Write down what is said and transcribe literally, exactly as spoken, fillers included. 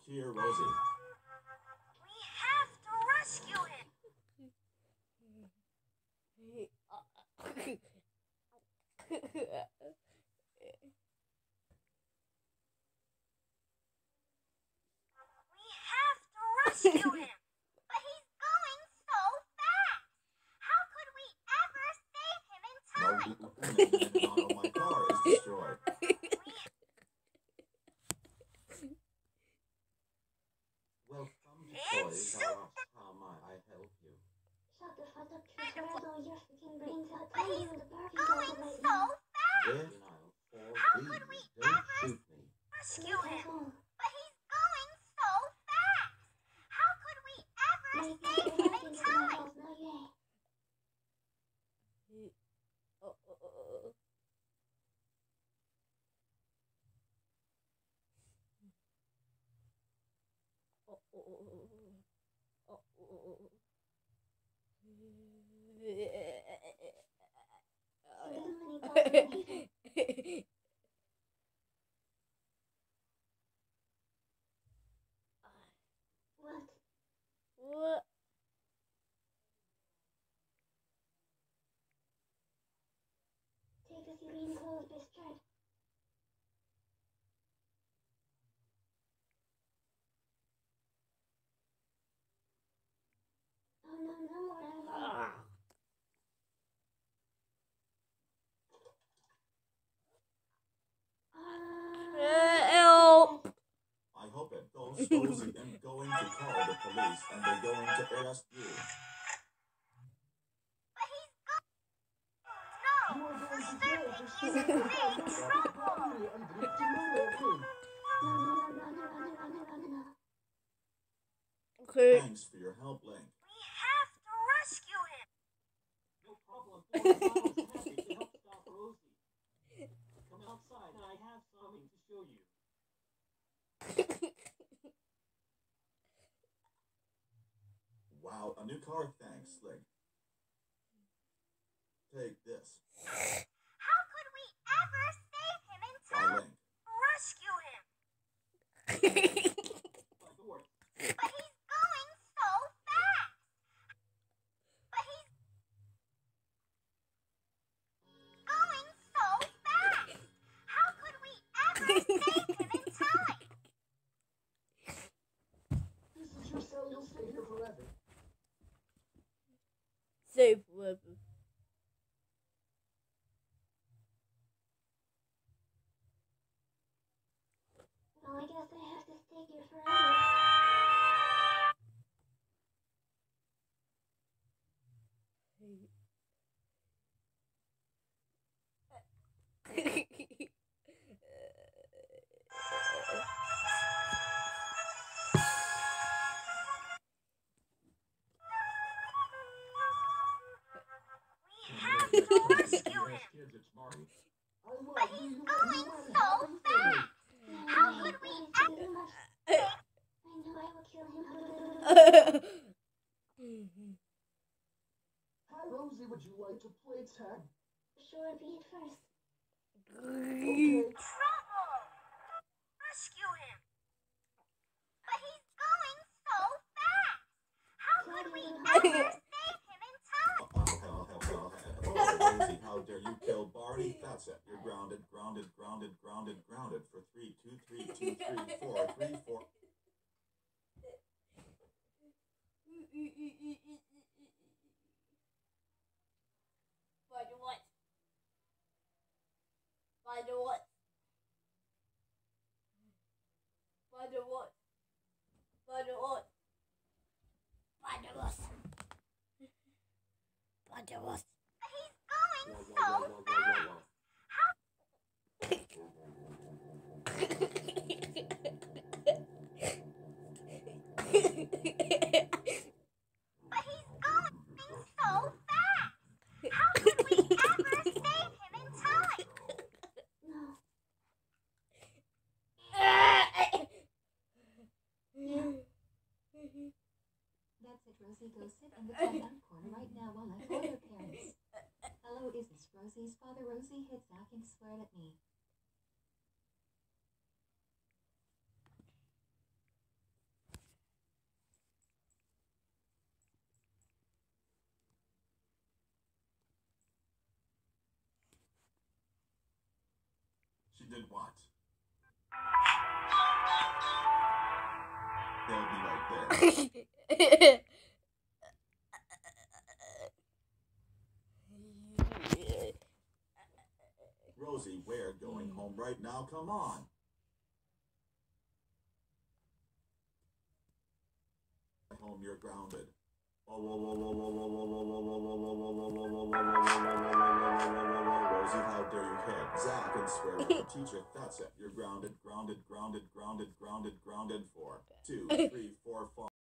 Dear Rosie. We have to rescue him. We have to rescue him. But he's going so fast. How could we ever save him in No, time? the model of my car is destroyed. Welcome to Toys R Us. How might I help you? Shut the fuck up, Triceratops. Your freaking brains out. But Tell he's you the Barbie going doll right so now. fast. Then I'll fall. How Please, could we don't ever shoot me. rescue him? Asshole. But he's going so fast. How could we ever Make save me him back in into my time? house now, yay. So many cars in here. What? What? Take us your green clothes, Bistred. Oh no, no more ammo. Ah, Help! I hope it goes Rosie and going to call the police and they're going to arrest you. But he's going. No. Mister Piggy is in big trouble. No, no, no, no, no, no, no, no, no. Okay. Thanks for your help, Link. We have to rescue him. No problem. I was happy to help stop Rosie. Come outside and I have something to show you. Wow, a new car. Thanks, Link. Take this. How could we ever save him in Bye, time? Link. Rescue him. By the way, But he's going so fast. But he's going so fast. How could we ever save him in time? this is your cell. You'll stay here forever. Safe weapon. Well, I guess I have to stay here forever. We have to rescue him. Kids, it's Marty. I love But you. he's You going you were so happy for me. fast. How could we Please do ever? much. I know I will kill him. Hi, Rosie. Would you like to play tag? Sure, be it first. Okay. Trouble. Rescue him. But he's going so fast. How could we ever save him in time? Oh, hell, hell, hell, hell. Oh, Rosie, how dare you kill Barney? That's it. You're grounded, grounded, grounded, grounded, grounded for three, two, three, two, three, four, three, four. By the what? By the what? By the what? By the what? By the what? By the what? But he's going Whoa, so whoa, whoa, whoa, fast. whoa, whoa. But he's going so fast. How could we ever save him in time? No. That's it, Rosie. Go sit in the front corner right now while I call your parents. Hello, is this Rosie's father? Rosie hit Zach and sweared at me. You did what? They'll be right there. Rosie, we're going home right now. Come on. Home, you're grounded. Whoa, whoa, whoa, whoa, whoa, whoa, whoa, whoa, whoa, whoa, whoa, whoa, whoa, whoa, whoa, whoa, Rosie, how dare you hit? Zach and swear at the teacher. That's it. You're grounded, grounded, grounded, grounded, grounded, grounded for two, three, four, five.